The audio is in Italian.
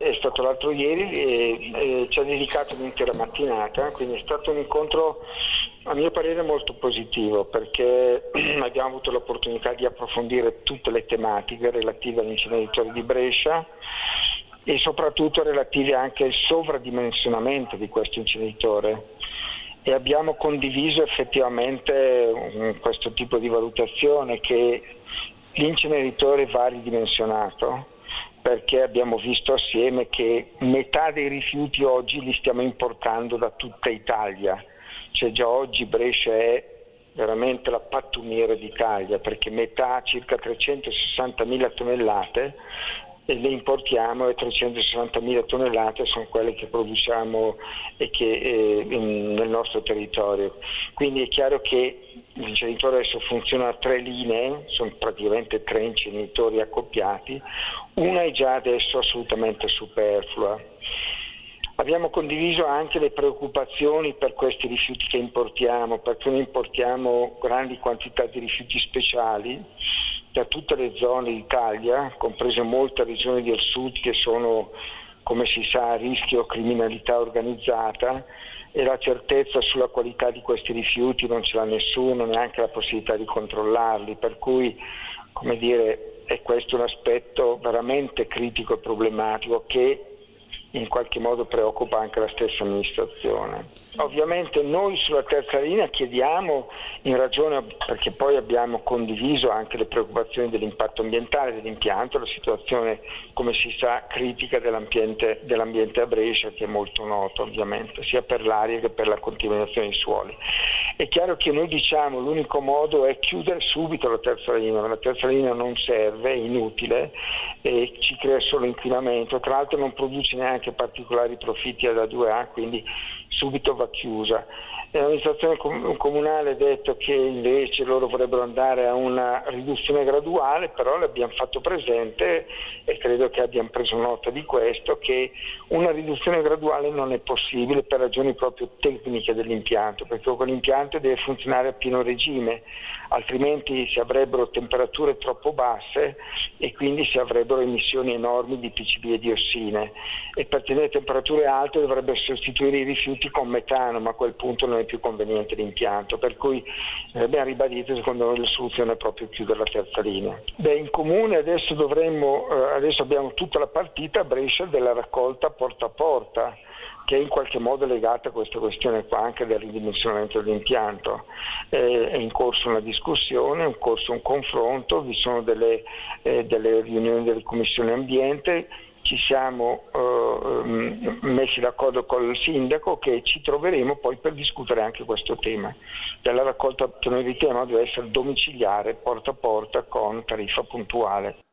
è stato l'altro ieri e ci ha dedicato un'intera mattinata, quindi è stato un incontro a mio parere molto positivo, perché abbiamo avuto l'opportunità di approfondire tutte le tematiche relative all'inceneritore di Brescia e soprattutto relative anche al sovradimensionamento di questo inceneritore, e abbiamo condiviso effettivamente questo tipo di valutazione, che l'inceneritore va ridimensionato, perché abbiamo visto assieme che metà dei rifiuti oggi li stiamo importando da tutta Italia, cioè già oggi Brescia è veramente la pattumiera d'Italia, perché metà, circa 360.000 tonnellate, e le importiamo, e 360.000 tonnellate sono quelle che produciamo nel nostro territorio. Quindi è chiaro che l'inceneritore adesso funziona a 3 linee, sono praticamente 3 inceneritori accoppiati, una è già adesso assolutamente superflua. Abbiamo condiviso anche le preoccupazioni per questi rifiuti che importiamo, perché noi importiamo grandi quantità di rifiuti speciali da tutte le zone d'Italia, comprese molte regioni del sud che sono, come si sa, a rischio criminalità organizzata, e la certezza sulla qualità di questi rifiuti non ce l'ha nessuno, neanche la possibilità di controllarli, per cui, come dire, è questo un aspetto veramente critico e problematico che in qualche modo preoccupa anche la stessa amministrazione. Ovviamente noi sulla terza linea chiediamo, in ragione, perché poi abbiamo condiviso anche le preoccupazioni dell'impatto ambientale dell'impianto, la situazione, come si sa, critica dell'ambiente a Brescia, che è molto noto ovviamente, sia per l'aria che per la contaminazione dei suoli. È chiaro che noi diciamo l'unico modo è chiudere subito la terza linea non serve, è inutile e ci crea solo inquinamento, tra l'altro non produce neanche particolari profitti ad A2A, quindi subito va chiusa. L'amministrazione comunale ha detto che invece loro vorrebbero andare a una riduzione graduale, però le abbiamo fatto presente, e credo che abbiamo preso nota di questo, che una riduzione graduale non è possibile per ragioni proprio tecniche dell'impianto, perché quell'impianto deve funzionare a pieno regime, altrimenti si avrebbero temperature troppo basse e quindi si avrebbero emissioni enormi di PCB e diossine, e per tenere temperature alte dovrebbe sostituire i rifiuti con metano, ma a quel punto non è più conveniente l'impianto, per cui abbiamo ribadito, secondo noi la soluzione è proprio chiudere la terza linea. In comune adesso abbiamo tutta la partita a Brescia della raccolta porta a porta, che è in qualche modo legata a questa questione qua anche del ridimensionamento dell'impianto. È in corso una discussione, è in corso un confronto, vi sono delle riunioni delle commissioni ambiente. Ci siamo messi d'accordo col sindaco che ci troveremo poi per discutere anche questo tema della raccolta, che noi riteniamo deve essere domiciliare, porta a porta, con tariffa puntuale.